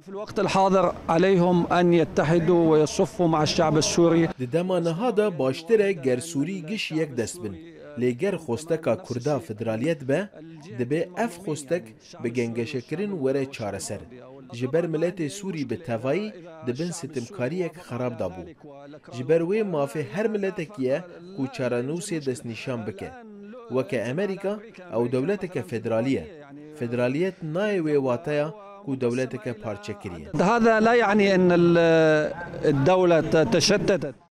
في الوقت الحاضر عليهم أن يتحدوا ويصفوا مع الشعب السوري. دما نهادا باشتره گر سوری گش یک دست بن لگر خوستکا کردا فدرالیت به دبه اف خوستک به گنگشکرین وره چاره سر جبر ملت سوری به توایی دبن ستمکاری یک خراب دابو جبر وی مافه هر ملتکیه کو چارانوس دست نشان بکه وکه امریکا او دولتک فدرالیه فدرالیت نای وی واتایا کو دولتك بارتشكرية. هذا لا يعني أن الدولة تشتتت.